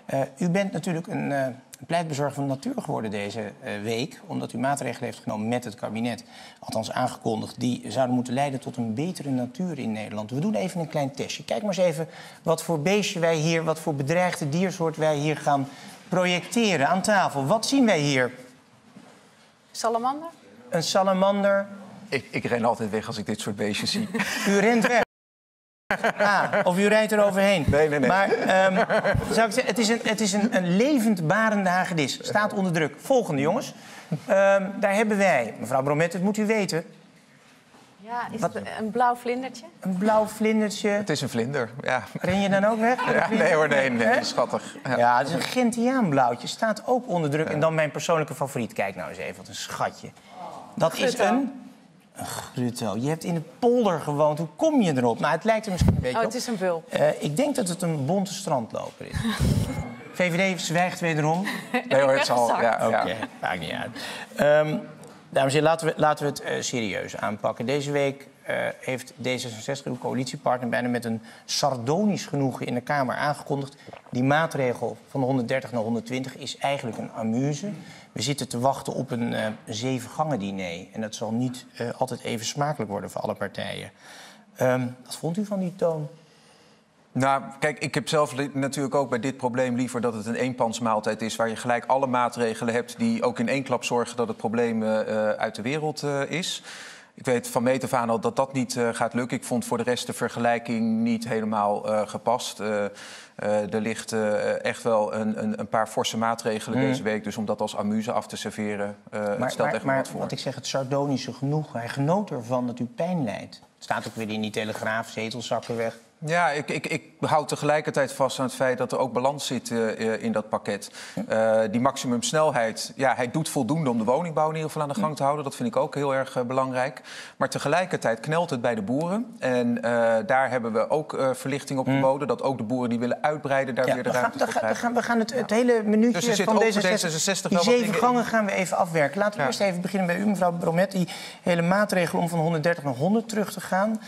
U bent natuurlijk een pleitbezorger van de natuur geworden deze week, omdat u maatregelen heeft genomen met het kabinet, althans aangekondigd, die zouden moeten leiden tot een betere natuur in Nederland. We doen even een klein testje. Kijk maar eens even wat voor beestje wij hier, wat voor bedreigde diersoort wij hier gaan projecteren aan tafel. Wat zien wij hier? Salamander? Een salamander. Ik ren altijd weg als ik dit soort beestjes zie. U rent weg. Of u rijdt er overheen. Nee. Maar zou ik zeggen, het is een levendbarende hagedis. Staat onder druk. Volgende, jongens. Daar hebben wij, mevrouw Bromet, dat moet u weten. Ja, is het een blauw vlindertje? Een blauw vlindertje. Het is een vlinder, ja. Ren je dan ook weg? Ja, nee hoor, nee, schattig. Ja, het is een Gentiaanblauwtje. Staat ook onder druk. En dan mijn persoonlijke favoriet. Kijk nou eens even, wat een schatje. Dat is een grutto. Je hebt in de polder gewoond. Hoe kom je erop? Nou, het lijkt er misschien een beetje op. Het is een bul. Ik denk dat het een bonte strandloper is. VVD zwijgt wederom. Nee hoor, het zal. Ja, Oké, maakt niet uit. Dames en heren, laten we het serieus aanpakken. Deze week heeft D66, uw coalitiepartner, bijna met een sardonisch genoegen in de Kamer aangekondigd. Die maatregel van de 130 naar 120 is eigenlijk een amuse. We zitten te wachten op een 7-gangen-diner. En dat zal niet altijd even smakelijk worden voor alle partijen. Wat vond u van die toon? Nou, kijk, ik heb zelf natuurlijk ook bij dit probleem liever dat het een eenpansmaaltijd is, waar je gelijk alle maatregelen hebt die ook in één klap zorgen dat het probleem uit de wereld is. Ik weet van meet af aan al dat dat niet gaat lukken. Ik vond voor de rest de vergelijking niet helemaal gepast. Er ligt echt wel een paar forse maatregelen deze week. Dus om dat als amuse af te serveren, het stelt echt wat voor. Wat ik zeg, het sardonische genoeg. Hij genoot ervan dat u pijn lijdt. Het staat ook weer in die Telegraaf, zetelzakken weg. Ja, ik hou tegelijkertijd vast aan het feit dat er ook balans zit in dat pakket. Die maximumsnelheid, ja, hij doet voldoende om de woningbouw in ieder geval aan de gang te houden. Dat vind ik ook heel erg belangrijk. Maar tegelijkertijd knelt het bij de boeren. En daar hebben we ook verlichting op geboden. Dat ook de boeren die willen uitbreiden daar weer de ruimte voor krijgen. We gaan het hele minuutje dus van D66 die 7 gangen gaan we even afwerken. Laten we eerst even beginnen bij u, mevrouw Bromet. Die hele maatregel om van 130 naar 100 terug te gaan.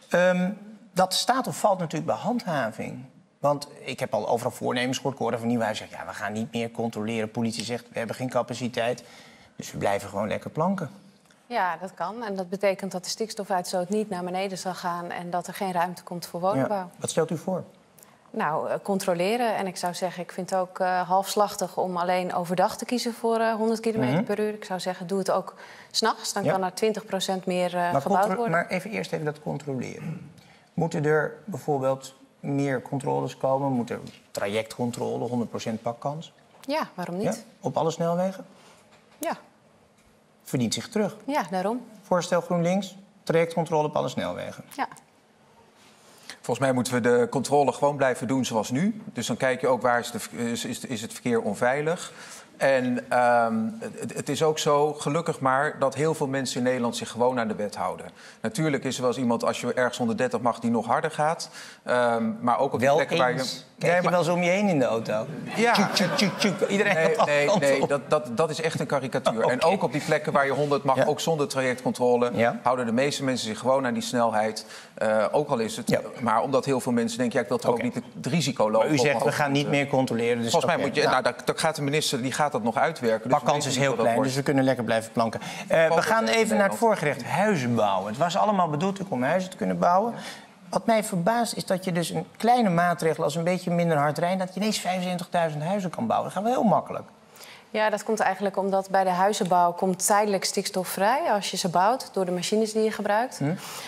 Dat staat of valt natuurlijk bij handhaving. Want ik heb al overal voornemens gehoord. Ik hoorde van Nieuwhuis zegt, ja, we gaan niet meer controleren. Politie zegt, we hebben geen capaciteit. Dus we blijven gewoon lekker planken. Ja, dat kan. En dat betekent dat de stikstofuitstoot niet naar beneden zal gaan en dat er geen ruimte komt voor woningbouw. Ja. Wat stelt u voor? Nou, controleren. En ik zou zeggen, ik vind het ook halfslachtig om alleen overdag te kiezen voor 100 km per uur. Ik zou zeggen, doe het ook 's nachts. Dan kan er 20% meer gebouwd worden. Maar eerst even dat controleren. Moeten er bijvoorbeeld meer controles komen? Moet er trajectcontrole, 100% pakkans? Ja, waarom niet? Ja? Op alle snelwegen? Ja. Verdient zich terug. Ja, daarom. Voorstel GroenLinks, trajectcontrole op alle snelwegen. Ja. Volgens mij moeten we de controle gewoon blijven doen zoals nu. Dus dan kijk je ook waar is het verkeer onveilig. En het is ook zo, gelukkig maar, dat heel veel mensen in Nederland zich gewoon aan de wet houden. Natuurlijk is er wel eens iemand, als je ergens 130 mag, die nog harder gaat. Maar ook op die plekken waar je... Kijk je wel eens om je heen in de auto? Ja. Iedereen nee, dat is echt een karikatuur. Okay. En ook op die plekken waar je 100 mag, ja, ook zonder trajectcontrole, houden de meeste mensen zich gewoon aan die snelheid. Ook al is het... Ja. Maar omdat heel veel mensen denken, ja, ik wil toch ook niet het risico lopen. Maar u zegt, we gaan niet meer controleren. Dus volgens mij moet je... Nou, daar gaat de minister, die gaat dat nog uitwerken. Dus pakkans is heel klein, dus we kunnen lekker blijven planken. We gaan even naar het voorgerecht. Huizen bouwen. Het was allemaal bedoeld om huizen te kunnen bouwen. Wat mij verbaast is dat je dus een kleine maatregel als een beetje minder hard rijdt, dat je ineens 75.000 huizen kan bouwen. Dat gaat wel heel makkelijk. Ja, dat komt eigenlijk omdat bij de huizenbouw komt tijdelijk stikstof vrij als je ze bouwt door de machines die je gebruikt.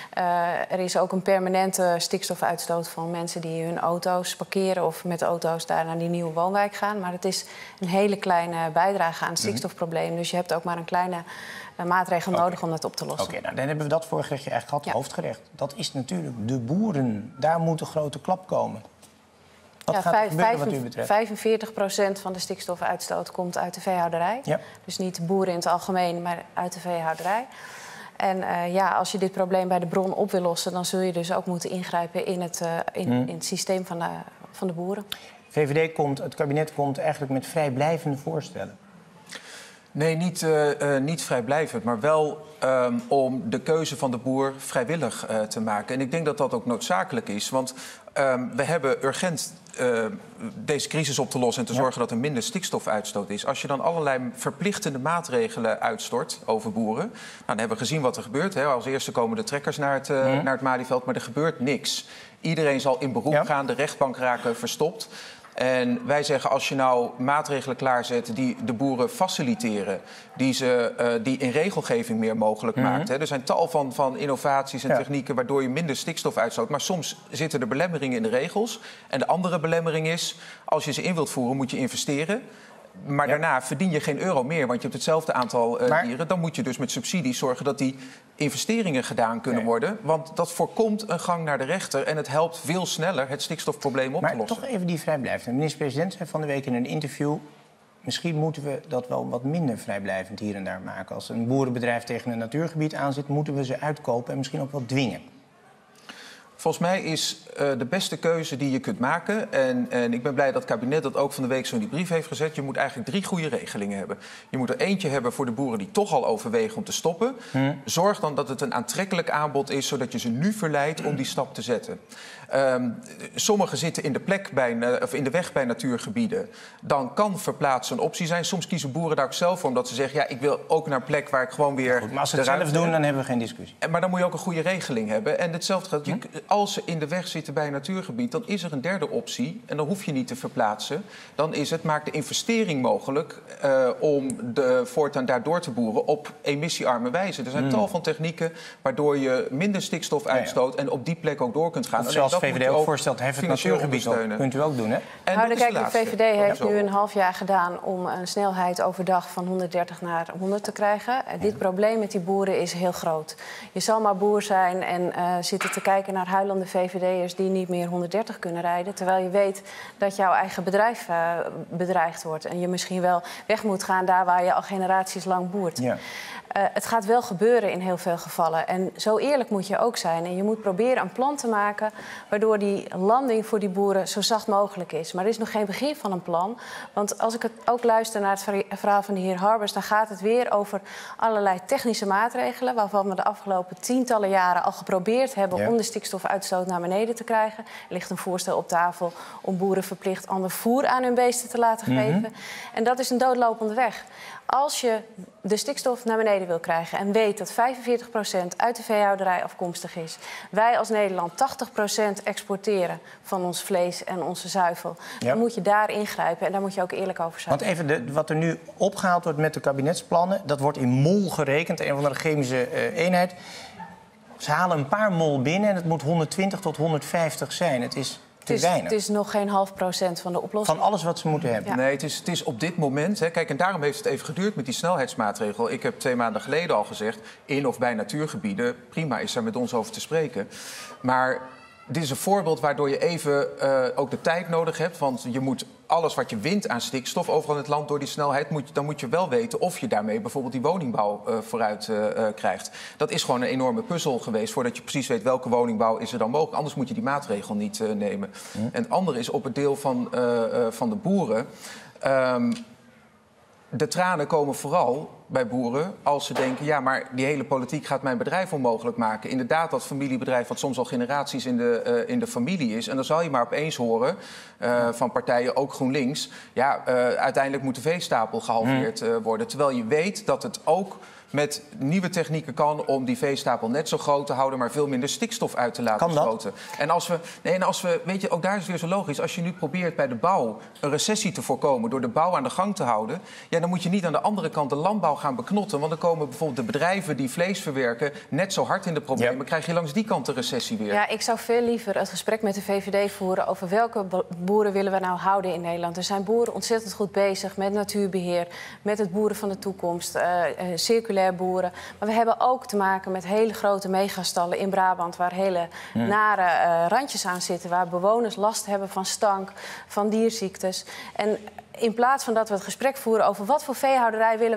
Er is ook een permanente stikstofuitstoot van mensen die hun auto's parkeren of met auto's daar naar die nieuwe woonwijk gaan. Maar het is een hele kleine bijdrage aan het stikstofprobleem. Dus je hebt ook maar een kleine maatregel nodig om dat op te lossen. Oké, nou, dan hebben we dat voorgerechtje eigenlijk gehad, hoofdgerecht. Dat is natuurlijk de boeren. Daar moet een grote klap komen. Wat gaat er gebeuren wat u betreft? 45% van de stikstofuitstoot komt uit de veehouderij. Ja. Dus niet de boeren in het algemeen, maar uit de veehouderij. En als je dit probleem bij de bron op wil lossen, dan zul je dus ook moeten ingrijpen in het systeem van de boeren. Het kabinet komt eigenlijk met vrijblijvende voorstellen. Nee, niet vrijblijvend, maar wel om de keuze van de boer vrijwillig te maken. En ik denk dat dat ook noodzakelijk is, want we hebben urgent deze crisis op te lossen en te zorgen dat er minder stikstofuitstoot is. Als je dan allerlei verplichtende maatregelen uitstort over boeren, nou, dan hebben we gezien wat er gebeurt. Hè. Als eerste komen de trekkers naar het Malieveld, maar er gebeurt niks. Iedereen zal in beroep gaan, de rechtbank raken verstopt. En wij zeggen, als je nou maatregelen klaarzet die de boeren faciliteren, die in regelgeving meer mogelijk maakt. Hè. Er zijn tal van innovaties en technieken waardoor je minder stikstof uitstoot. Maar soms zitten er belemmeringen in de regels. En de andere belemmering is, als je ze in wilt voeren, moet je investeren. Maar daarna verdien je geen euro meer, want je hebt hetzelfde aantal dieren. Dan moet je dus met subsidies zorgen dat die investeringen gedaan kunnen worden. Want dat voorkomt een gang naar de rechter en het helpt veel sneller het stikstofprobleem op te lossen. Maar toch even die vrijblijvend. De minister-president zei van de week in een interview, misschien moeten we dat wel wat minder vrijblijvend hier en daar maken. Als een boerenbedrijf tegen een natuurgebied aanzit, moeten we ze uitkopen en misschien ook wel dwingen. Volgens mij is de beste keuze die je kunt maken, en ik ben blij dat het kabinet dat ook van de week zo in die brief heeft gezet, je moet eigenlijk 3 goede regelingen hebben. Je moet er eentje hebben voor de boeren die toch al overwegen om te stoppen. Zorg dan dat het een aantrekkelijk aanbod is, zodat je ze nu verleidt om die stap te zetten. Sommigen zitten in de weg bij natuurgebieden. Dan kan verplaatsen een optie zijn. Soms kiezen boeren daar ook zelf voor, omdat ze zeggen, ja, ik wil ook naar een plek waar ik gewoon weer... Goed, maar als ze het zelf doen, dan hebben we geen discussie. Maar dan moet je ook een goede regeling hebben. En hetzelfde geldt, als ze in de weg zitten bij een natuurgebied, dan is er een derde optie. En dan hoef je niet te verplaatsen. Dan is het, maak de investering mogelijk om voortaan daar door te boeren op emissiearme wijze. Er zijn tal van technieken waardoor je minder stikstof uitstoot en op die plek ook door kunt gaan. Of zoals de VVD ook voorstelt, hef het natuurgebied op. Kunt u ook doen, hè? Nou, kijk, de VVD heeft nu een half jaar gedaan om een snelheid overdag van 130 naar 100 te krijgen. Dit probleem met die boeren is heel groot. Je zal maar boer zijn en zitten te kijken naar huilende VVD'ers die niet meer 130 kunnen rijden. Terwijl je weet dat jouw eigen bedrijf bedreigd wordt. En je misschien wel weg moet gaan daar waar je al generaties lang boert. Ja. Het gaat wel gebeuren in heel veel gevallen. En zo eerlijk moet je ook zijn. En je moet proberen een plan te maken waardoor die landing voor die boeren zo zacht mogelijk is. Maar er is nog geen begin van een plan. Want als ik het ook luister naar het verhaal van de heer Harbers, dan gaat het weer over allerlei technische maatregelen waarvan we de afgelopen tientallen jaren al geprobeerd hebben om de stikstofuitstoot naar beneden te krijgen. Er ligt een voorstel op tafel om boeren verplicht ander voer aan hun beesten te laten geven. En dat is een doodlopende weg. Als je de stikstof naar beneden wil krijgen en weet dat 45% uit de veehouderij afkomstig is, wij als Nederland 80% exporteren van ons vlees en onze zuivel, dan moet je daar ingrijpen en daar moet je ook eerlijk over zijn. Want even, wat er nu opgehaald wordt met de kabinetsplannen, dat wordt in mol gerekend, een van de chemische eenheid. Ze halen een paar mol binnen en het moet 120 tot 150 zijn. Het is het is nog geen 0,5% van de oplossing. Van alles wat ze moeten hebben. Ja. Nee, het is op dit moment... Hè, kijk, en daarom heeft het even geduurd met die snelheidsmaatregel. Ik heb 2 maanden geleden al gezegd, in of bij natuurgebieden, prima, is daar met ons over te spreken. Maar dit is een voorbeeld waardoor je even ook de tijd nodig hebt. Want je moet alles wat je wint aan stikstof overal in het land door die snelheid, dan moet je wel weten of je daarmee bijvoorbeeld die woningbouw vooruit krijgt. Dat is gewoon een enorme puzzel geweest voordat je precies weet welke woningbouw is er dan mogelijk. Anders moet je die maatregel niet nemen. En het andere is op het deel van de boeren. De tranen komen vooral bij boeren als ze denken, ja, maar die hele politiek gaat mijn bedrijf onmogelijk maken. Inderdaad, dat familiebedrijf wat soms al generaties in de familie is. En dan zal je maar opeens horen van partijen, ook GroenLinks, ja, uiteindelijk moet de veestapel gehalveerd worden. Terwijl je weet dat het ook met nieuwe technieken kan om die veestapel net zo groot te houden, maar veel minder stikstof uit te laten stoten. En als we, weet je, ook daar is het weer zo logisch. Als je nu probeert bij de bouw een recessie te voorkomen door de bouw aan de gang te houden, ja, dan moet je niet aan de andere kant de landbouw gaan beknotten. Want dan komen bijvoorbeeld de bedrijven die vlees verwerken net zo hard in de problemen. Krijg je langs die kant de recessie weer. Ja, ik zou veel liever het gesprek met de VVD voeren over welke boeren willen we nou houden in Nederland. Er zijn boeren ontzettend goed bezig met natuurbeheer, met het boeren van de toekomst, circulair boeren. Maar we hebben ook te maken met hele grote megastallen in Brabant, waar hele nare randjes aan zitten, waar bewoners last hebben van stank, van dierziektes. En in plaats van dat we het gesprek voeren over wat voor veehouderij willen wij nou eigenlijk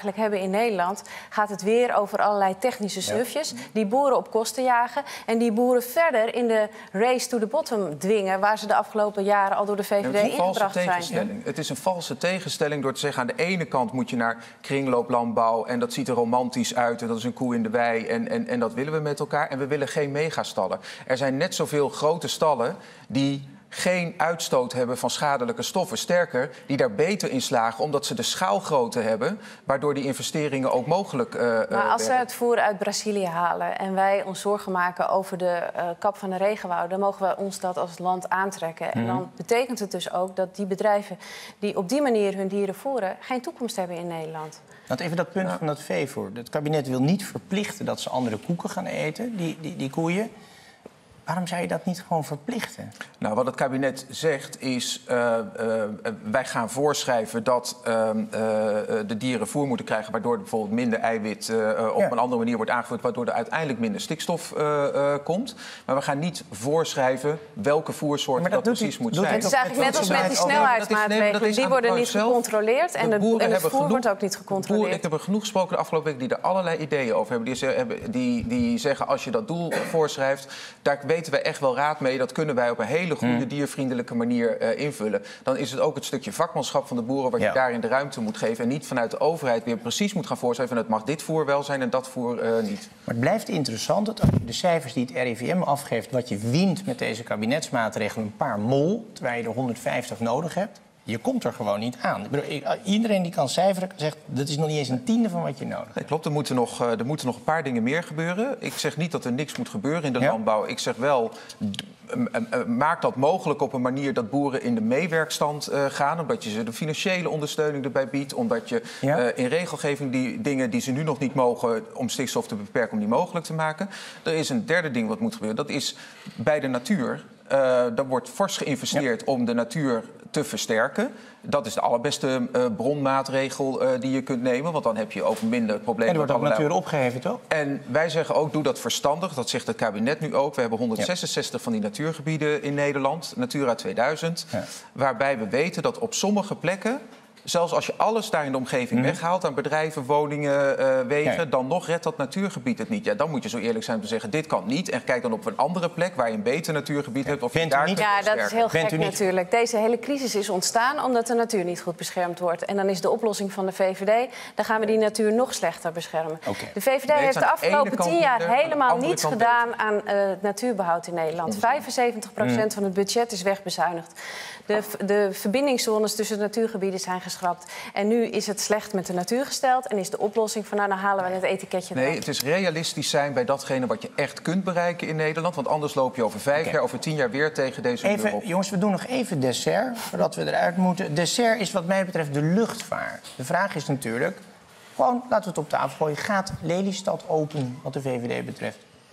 eigenlijk hebben in Nederland, gaat het weer over allerlei technische sufjes die boeren op kosten jagen en die boeren verder in de race to the bottom dwingen, waar ze de afgelopen jaren al door de VVD ingebracht zijn. Het is een valse tegenstelling door te zeggen, aan de ene kant moet je naar kringlooplandbouw en dat ziet er romantisch uit en dat is een koe in de wei en dat willen we met elkaar. En we willen geen megastallen. Er zijn net zoveel grote stallen die geen uitstoot hebben van schadelijke stoffen. Sterker, die daar beter in slagen omdat ze de schaalgrootte hebben, waardoor die investeringen ook mogelijk Maar als werden. we het voer uit Brazilië halen en wij ons zorgen maken over de kap van de regenwouden, dan mogen we ons dat als land aantrekken. En dan betekent het dus ook dat die bedrijven die op die manier hun dieren voeren geen toekomst hebben in Nederland. Want even dat punt van dat veevoer. Het kabinet wil niet verplichten dat ze andere koeken gaan eten, die koeien. Waarom zou je dat niet gewoon verplichten? Nou, wat het kabinet zegt is, wij gaan voorschrijven dat de dieren voer moeten krijgen, waardoor er bijvoorbeeld minder eiwit op een andere manier wordt aangevoerd, waardoor er uiteindelijk minder stikstof komt. Maar we gaan niet voorschrijven welke voersoort dat precies moet zijn. Het is eigenlijk net als met die snelheidsmaatregelen. Die worden niet gecontroleerd en het voer wordt ook niet gecontroleerd. Ik heb er genoeg gesproken de afgelopen week die er allerlei ideeën over hebben. Die zeggen, als je dat doel voorschrijft, daar weten wij echt wel raad mee. Dat kunnen wij op een hele goede, diervriendelijke manier invullen. Dan is het ook het stukje vakmanschap van de boeren wat je daarin de ruimte moet geven. En niet vanuit de overheid weer precies moet gaan voorschrijven. En het mag dit voer wel zijn en dat voer niet. Maar het blijft interessant dat de cijfers die het RIVM afgeeft, wat je wint met deze kabinetsmaatregelen, een paar mol, terwijl je er 150 nodig hebt. Je komt er gewoon niet aan. Iedereen die kan cijferen zegt, dat is nog niet eens een tiende van wat je nodig hebt. Nee, klopt, er moeten nog een paar dingen meer gebeuren. Ik zeg niet dat er niks moet gebeuren in de landbouw. Ik zeg wel, maak dat mogelijk op een manier dat boeren in de meewerkstand gaan. Omdat je ze de financiële ondersteuning erbij biedt. Omdat je in regelgeving die dingen die ze nu nog niet mogen om stikstof te beperken, om die mogelijk te maken. Er is een derde ding wat moet gebeuren. Dat is bij de natuur. Daar wordt fors geïnvesteerd om de natuur te versterken. Dat is de allerbeste bronmaatregel die je kunt nemen. Want dan heb je ook minder problemen. En er wordt ook natuur opgeheven, toch? En wij zeggen ook, doe dat verstandig. Dat zegt het kabinet nu ook. We hebben 166 van die natuurgebieden in Nederland. Natura 2000. Ja. Waarbij we weten dat op sommige plekken, zelfs als je alles daar in de omgeving weghaalt aan bedrijven, woningen, wegen, dan nog redt dat natuurgebied het niet. Ja, dan moet je zo eerlijk zijn om te zeggen, dit kan niet. En kijk dan op een andere plek waar je een beter natuurgebied hebt. Of je daar niet. Ja, dat is heel gek natuurlijk. Deze hele crisis is ontstaan omdat de natuur niet goed beschermd wordt. En dan is de oplossing van de VVD, dan gaan we die natuur nog slechter beschermen. Okay. De VVD heeft de afgelopen 10 jaar helemaal niets gedaan aan natuurbehoud in Nederland. 75% van het budget is wegbezuinigd. De verbindingszones tussen de natuurgebieden zijn geschrapt. En nu is het slecht met de natuur gesteld. En is de oplossing van, nou, dan halen we het etiketje erop. Nee, het is realistisch zijn bij datgene wat je echt kunt bereiken in Nederland. Want anders loop je over 5 jaar, over 10 jaar weer tegen deze muur op. Jongens, we doen nog even dessert, voordat we eruit moeten. Dessert is wat mij betreft de luchtvaart. De vraag is natuurlijk, gewoon, laten we het op tafel gooien. Gaat Lelystad open wat de VVD betreft?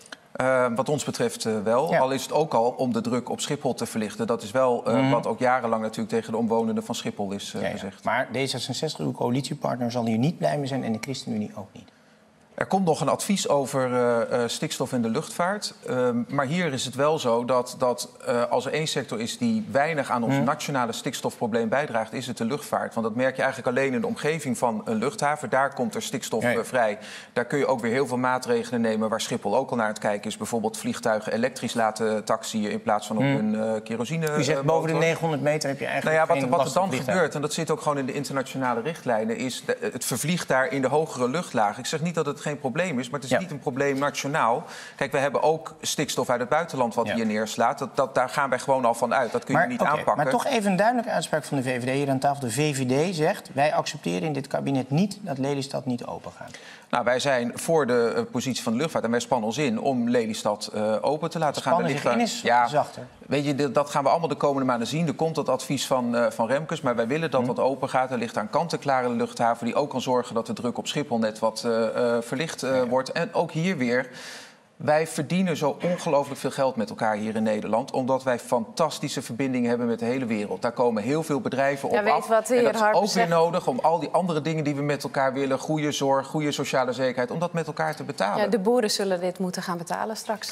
Wat ons betreft wel. Ja. Al is het ook al om de druk op Schiphol te verlichten. Dat is wel wat ook jarenlang natuurlijk tegen de omwonenden van Schiphol is gezegd. Maar D66, uw coalitiepartner, zal hier niet blij mee zijn en de ChristenUnie ook niet. Er komt nog een advies over stikstof in de luchtvaart. Maar hier is het wel zo dat als er één sector is die weinig aan ons nationale stikstofprobleem bijdraagt, is het de luchtvaart. Want dat merk je eigenlijk alleen in de omgeving van een luchthaven. Daar komt er stikstof vrij. Daar kun je ook weer heel veel maatregelen nemen waar Schiphol ook al naar het kijken is. Bijvoorbeeld vliegtuigen elektrisch laten taxiën in plaats van op een kerosine. U zegt boven de 900 meter heb je eigenlijk wat er dan gebeurt, en dat zit ook gewoon in de internationale richtlijnen, is het vervliegt daar in de hogere luchtlagen. Ik zeg niet dat het geen probleem is, maar het is niet een probleem nationaal. Kijk, we hebben ook stikstof uit het buitenland wat hier neerslaat. Daar gaan wij gewoon al van uit. Dat kun je niet aanpakken. Maar toch even een duidelijke uitspraak van de VVD hier aan tafel. De VVD zegt, wij accepteren in dit kabinet niet dat Lelystad niet open gaat. Nou, wij zijn voor de positie van de luchtvaart en wij spannen ons in om Lelystad open te laten gaan. Spannen zich in is zachter. Weet je, dat gaan we allemaal de komende maanden zien. Er komt dat advies van Remkes, maar wij willen dat dat open gaat. Er ligt daar een kant-en-klare luchthaven die ook kan zorgen dat de druk op Schiphol net wat verlicht wordt. En ook hier weer, wij verdienen zo ongelooflijk veel geld met elkaar hier in Nederland, omdat wij fantastische verbindingen hebben met de hele wereld. Daar komen heel veel bedrijven op af. En dat is ook weer nodig om al die andere dingen die we met elkaar willen, goede zorg, goede sociale zekerheid, om dat met elkaar te betalen. Ja, de boeren zullen dit moeten gaan betalen straks.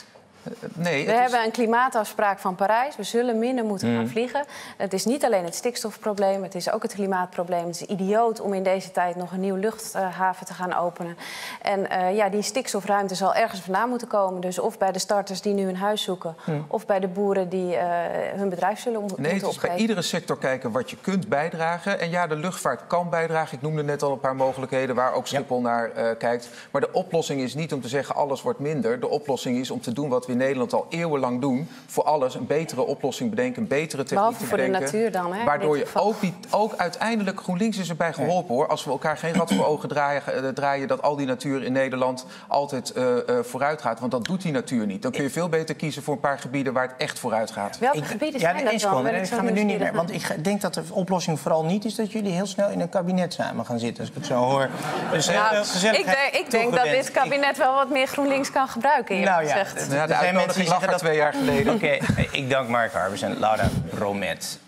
Nee, We hebben een klimaatafspraak van Parijs. We zullen minder moeten gaan vliegen. Het is niet alleen het stikstofprobleem, het is ook het klimaatprobleem. Het is idioot om in deze tijd nog een nieuwe luchthaven te gaan openen. En die stikstofruimte zal ergens vandaan moeten komen. Dus of bij de starters die nu een huis zoeken, of bij de boeren die hun bedrijf zullen moeten opgeven. Nee, het is bij iedere sector kijken wat je kunt bijdragen. En ja, de luchtvaart kan bijdragen. Ik noemde net al een paar mogelijkheden waar ook Schiphol naar kijkt. Maar de oplossing is niet om te zeggen alles wordt minder. De oplossing is om te doen wat we in Nederland al eeuwenlang doen. Voor alles een betere oplossing bedenken, een betere techniek behalve te voor bedenken. de natuur dan, hè? Waardoor je ook uiteindelijk, GroenLinks is erbij geholpen hoor. Als we elkaar geen rad voor ogen draaien dat al die natuur in Nederland altijd vooruit gaat. Want dat doet die natuur niet. Dan kun je veel beter kiezen voor een paar gebieden waar het echt vooruit gaat. Welke gebieden zijn dat dan? Ik ga me nu niet meer, want ik denk dat de oplossing vooral niet is dat jullie heel snel in een kabinet samen gaan zitten, als ik het zo hoor. Dus ik denk dat dit kabinet wel wat meer GroenLinks kan gebruiken, eerlijk gezegd. De uitnodiging lag er 2 jaar geleden. Oké, ik dank Mark Harbers en Laura Bromet.